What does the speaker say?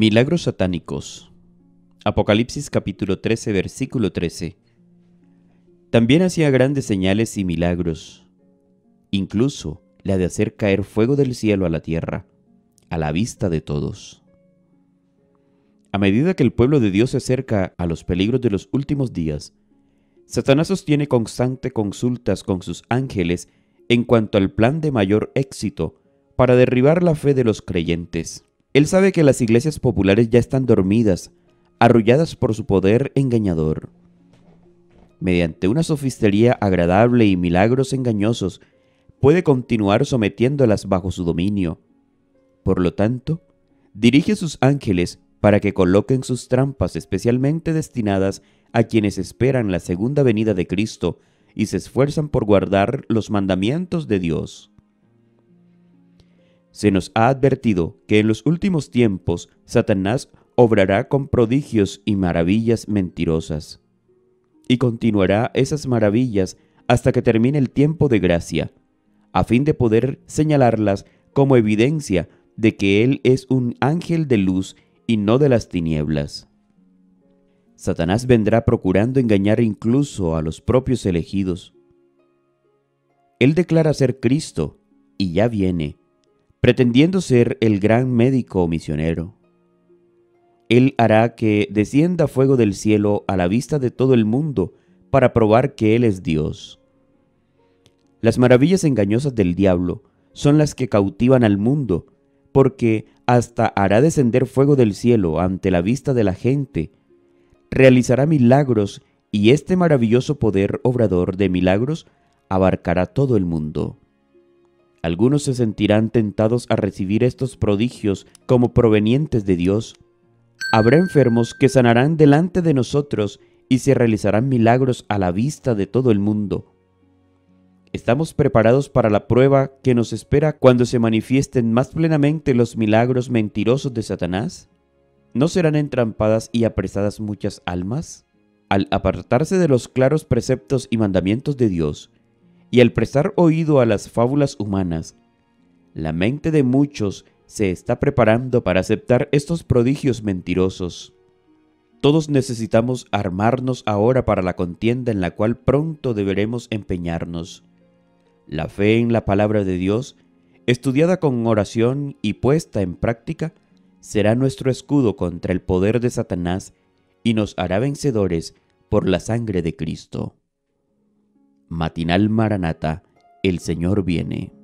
Milagros satánicos. Apocalipsis capítulo 13, versículo 13. También hacía grandes señales y milagros, incluso la de hacer caer fuego del cielo a la tierra, a la vista de todos. A medida que el pueblo de Dios se acerca a los peligros de los últimos días, Satanás sostiene constante consultas con sus ángeles en cuanto al plan de mayor éxito para derribar la fe de los creyentes. Él sabe que las iglesias populares ya están dormidas, arrulladas por su poder engañador. Mediante una sofistería agradable y milagros engañosos, puede continuar sometiéndolas bajo su dominio. Por lo tanto, dirige sus ángeles para que coloquen sus trampas especialmente destinadas a quienes esperan la segunda venida de Cristo y se esfuerzan por guardar los mandamientos de Dios. Se nos ha advertido que en los últimos tiempos Satanás obrará con prodigios y maravillas mentirosas, y continuará esas maravillas hasta que termine el tiempo de gracia, a fin de poder señalarlas como evidencia de que Él es un ángel de luz y no de las tinieblas. Satanás vendrá procurando engañar incluso a los propios elegidos. Él declara ser Cristo, y ya viene, pretendiendo ser el gran médico o misionero. Él hará que descienda fuego del cielo a la vista de todo el mundo para probar que Él es Dios. Las maravillas engañosas del diablo son las que cautivan al mundo, porque hasta hará descender fuego del cielo ante la vista de la gente, realizará milagros y este maravilloso poder obrador de milagros abarcará todo el mundo. Algunos se sentirán tentados a recibir estos prodigios como provenientes de Dios. Habrá enfermos que sanarán delante de nosotros y se realizarán milagros a la vista de todo el mundo. ¿Estamos preparados para la prueba que nos espera cuando se manifiesten más plenamente los milagros mentirosos de Satanás? ¿No serán entrampadas y apresadas muchas almas? Al apartarse de los claros preceptos y mandamientos de Dios, y al prestar oído a las fábulas humanas, la mente de muchos se está preparando para aceptar estos prodigios mentirosos. Todos necesitamos armarnos ahora para la contienda en la cual pronto deberemos empeñarnos. La fe en la palabra de Dios, estudiada con oración y puesta en práctica, será nuestro escudo contra el poder de Satanás y nos hará vencedores por la sangre de Cristo. Matinal Maranata, el Señor viene.